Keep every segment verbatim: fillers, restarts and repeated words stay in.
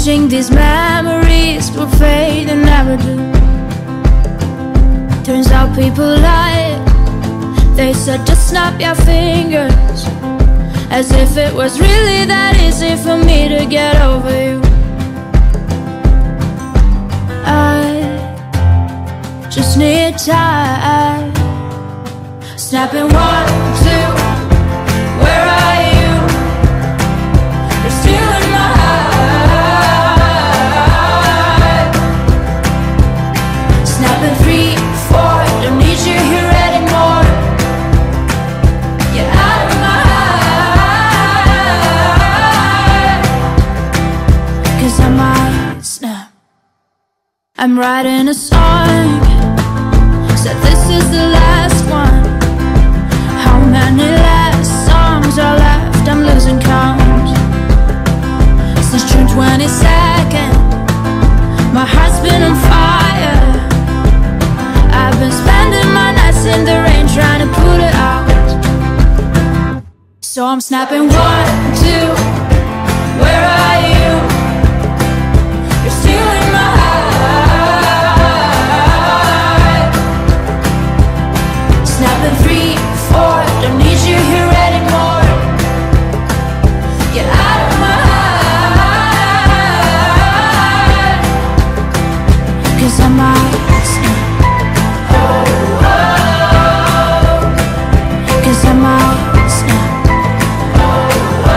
wishing these memories will fade and never do. Turns out people lie. They said just snap your fingers, as if it was really that easy for me to get over you. I just need time. Snapping one, two, where are you? You're still in my heart. Snapping three, four, don't need you here anymore. Get out of my heart, 'cause I might snap. I'm writing a song, said this is the last one. How many last songs are left? I'm losing count. Since June twenty-second, my heart's been on fire. I've been spending my nights in the rain trying to put it out. So I'm snapping one, two, where are you? You're still in my heart. Snapping three, four, don't need you here anymore. Get out of my heart, 'cause I might snap. Oh, oh, 'cause I might snap. Oh,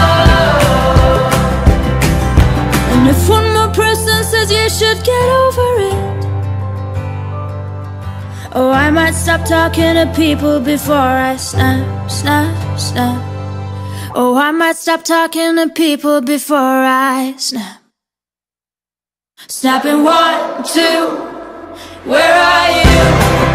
oh. And if one more person says you should get over it, oh, I might stop talking to people before I snap, snap, snap. Oh, I might stop talking to people before I snap. Snapping one, two, where are you?